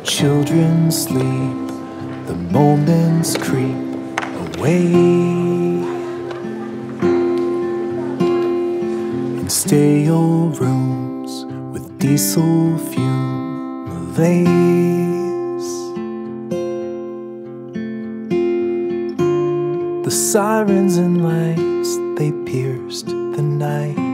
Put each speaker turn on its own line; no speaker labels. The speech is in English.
children sleep, the moments creep away. In stale rooms with diesel fume malaise, the sirens and lights, they pierced the night.